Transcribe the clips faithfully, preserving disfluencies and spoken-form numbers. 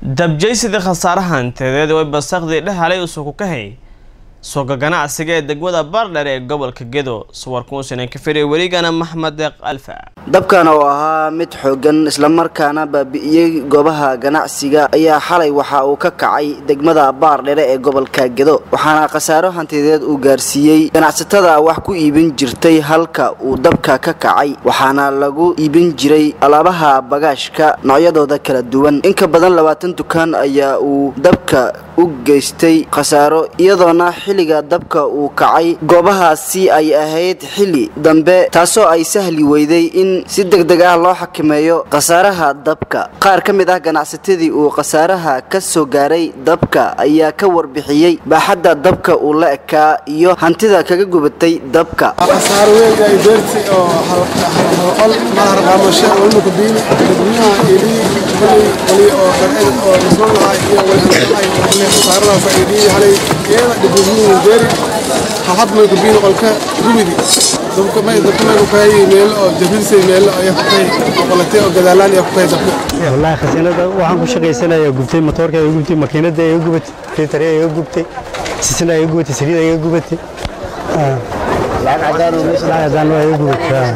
dabjaysidii khasaaraha hantiyadeed oo basaqdi dhahalay isugu ka hay suuqa ganacsiga ee degmada Baardheer ee gobolka Gedo suwarkuusan ka firay warigana Maxmed Alfa dabkan oo ahaa mid xoogan isla markaana baabi'iyay goobaha ganacsiga ayaa xalay waxa uu ka kacay degmada Baardheer ee gobolka Gedo waxaana khasaaro hantiyadeed uu gaarsiiyay ganacsatada wax ku iibin jirtay halka uu dabka ka kacay waxaana lagu iibin jiray alaabaha bagaashka noocyadooda kala duwan in ka badan labaatan dukaan ayaa uu dabka u geystay khasaaro iyadoona xilliga dabka uu kacay goobahaasi ay ahayd xilli dambe taasoo ay sahli weyday in si degdeg ah loo xakameeyo khasaaraha dabka qaar ka mid ah ganacsatadii uu khasaaraha ka soo gaaray dabka ayaa ka warbixiyay baaxadda dabka uu la ekaa iyo hantida kaga gubatay dabka khasaaro weyn ay beertay oo hal mar qaamasho oo ku biin dadweynaha ili wali oo qarxad oo mas'uulaha iyo wali khasaarada faa'iidii halay iyada dadweynaha beeri had ma ku biin qolka gubidi dabka ma dabka ma ku hay meel oo jabisay meel ay xaqay qolatay oo gadaalaan ay ku hay dabka wallahi khasaanada waxaan ku shaqeysanayaa gubtay motorka ay gubtay makiinada ay gubtay filtr ay gubtay sisina ay gubtay saliid ay gubtay لا عدان ومش لا عدان ويقول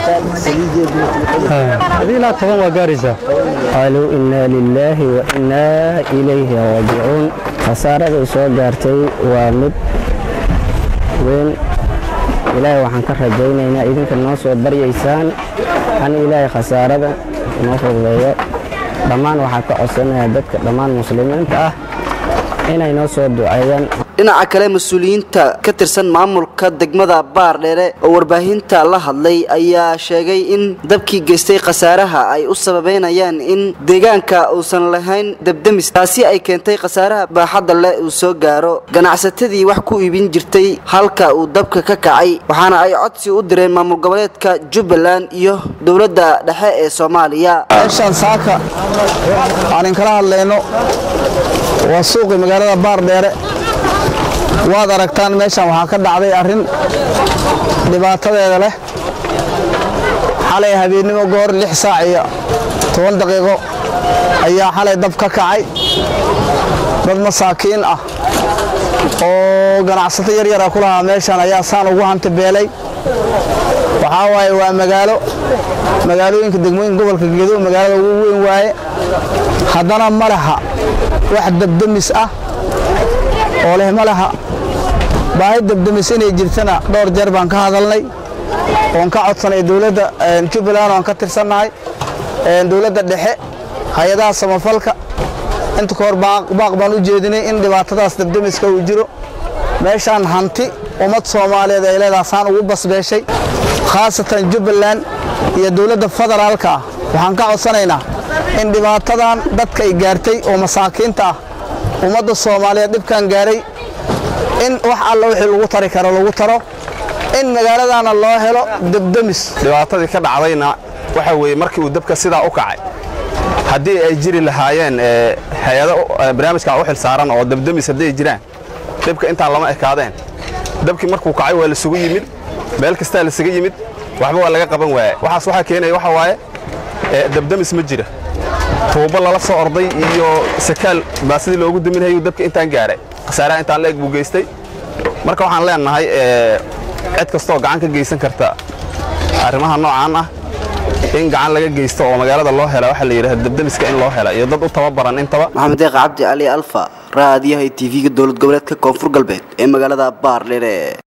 هذه لا طبعا وقارسة قالوا إنا لله وإنا إليه راجعون خسارة سوى جارتي ومد وين إلهي وحن كرجينا إنا إذن كالناس وبري إنسان عن إلهي خسارة نفض ذي ضمان وحكا أصلا يدك ضمان مسلمين تأه إنا ينصر دعايا dhinaca kale mas'uuliyiinta ka tirsan maamulka degmada Baardheer oo warbaahinta la hadlay ayaa sheegay in dabkii geystay khasaaraha ay u sababeynayaan in deegaanka uusan lahayn dabdamis taasi ay keentay khasaaraha baaxadda leh uu soo gaaro ganacsatadii wax ku iibin jirtay halka uu dabka ka kacay waxaana ay codsi u direen maamul goboleedka Jubbaland iyo dawladda dhexe ee Soomaaliya meeshan saaka aan kala hadlayno waa suuqa magaalada Baardheer waad aragtaan meeshan waxa ka dhacday arin dhibaatadeeda leh xalay habeenimo goor lix saac iyo toban daqiiqo ayaa xalay dab ka kacay dad masaakiin ah oo ganacsato yar yar ah ku lahaa meeshan ayaa saan ugu hanti beelay waxa waaye waa magaalo magaalooyinka degmooyinka gobolka Gedo magaalada ugu weyn waaye haddana malaha wax dabdamis ah oo leh malaha baahi dabdamis inay jirtana dhowr jeer baan ka hadalnay oo ka codsanay dawladda Jubbaland oo ka tirsanahay ee dawladda dhexe hay'adaha samafalka inta koor baaq baan u jeedinay in dhibaatadaas dabdamiska uu jiro meeshan hanti ummad Soomaaliyeed ay leedahay saan ugu basbeeshay khaasatan Jubbaland iyo dawladda federaalka waxaan ka codsanaynaa in dhibaatadan dadka ay gaartay oo masaakiinta ah ummadda Soomaaliyeed dibkan gaaray in wax alla wixii lagu tari karo lagu taro in magaaladana loo helo dabdamis dhibaatadii ka dhacdayna waxa weeye markii uu dabka sida u kacay hadii ay jiri lahaayeen hay'ado barnaamijka u xil saaran oo dabdamis hadii jiraan dabka inta lama ekaadeen dabkii markuu kacay waa la sugu yimid meel kasta la sugu yimid waxba waa laga qaban waayay waxaas waxa keenay waxa waaye dabdamis ma jira tuubo lala soo orday iyo sakaal baasidii loogu daminayo dabka intaan gaaray khasaaraha intaan la eeg buu geystay marka waxaan leenahay ee cid kasto gacan ka geysan karta arrimaha noocan ah in gacan laga geysto oo magaalada loo helo waxa la yiraahdo dabdamiska in loo helo iyo dad u tababaran intaba Maxmed Cabdi Ali Alfa raadiyaha T V-ga dawlad goboleedka Koonfur Galbeed ee magaalada Baardheer